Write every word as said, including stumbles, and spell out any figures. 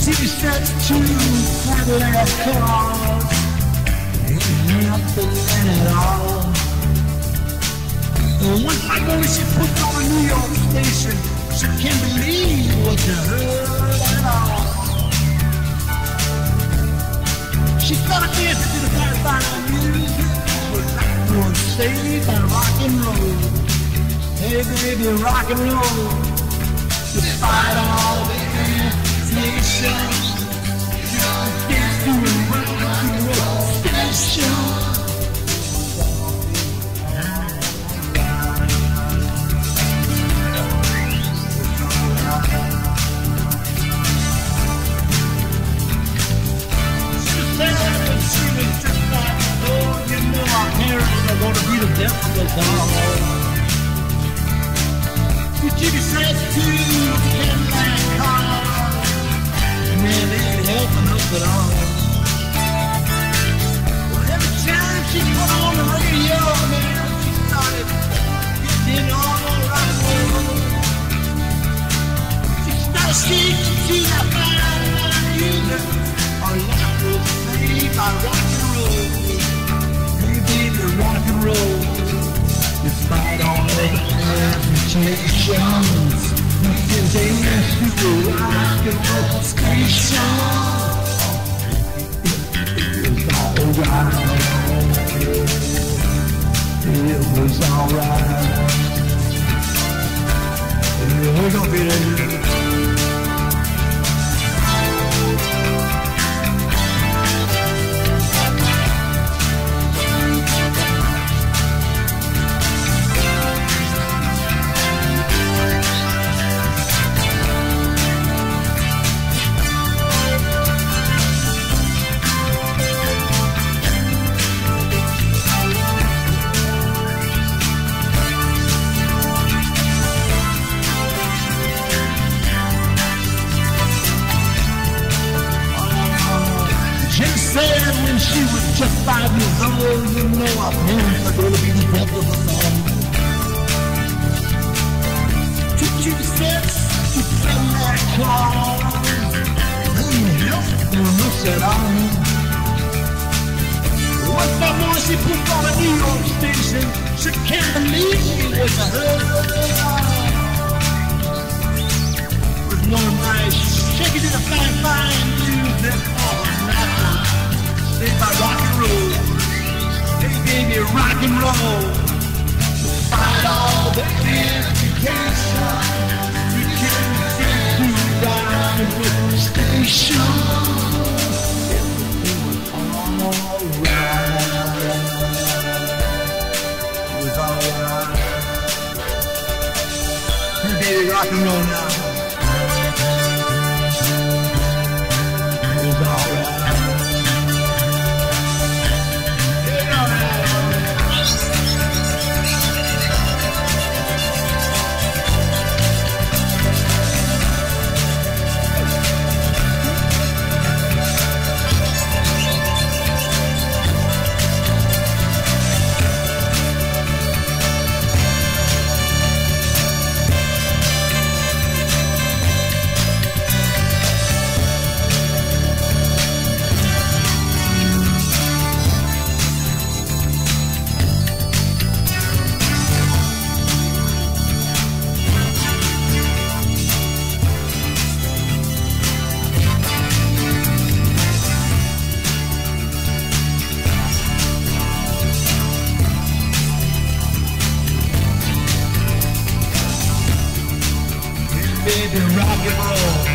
She said to Cadillac cars, ain't nothing at all. And one night when she put on a New York station, she can't believe what she heard at all. She started dancing to the fine music, but like one saved by rock and roll. Hey baby, rock and roll, despite all the hesitation, you dance to a rock and roll station. Gonna be the death of us all. But you said to Cadillac cars, man, they ain't helping us at all. Well, every time she put on the radio, man, she started getting on the rock and roll. She started singing to that fine line music. Our life was saved by rock and roll. Rock and roll, despite all the agitations, we can dance to the rock and roll station. It was alright. It was alright. We're gonna be there. When she was just five years old, you know our parents are gonna be the death of us all. Took you to sex, you came that cars, ain't helping us at all. One by more she put on a New York station, she can't believe what I heard. With no nice shaking to the fine, fine music all night. Saved by rock and roll, they gave me rock and roll. Despite all the education, you can't get to rock and roll station. Everything was alright. It was alright. Hey baby, rock and roll now. It was alright. Baby, rock and roll.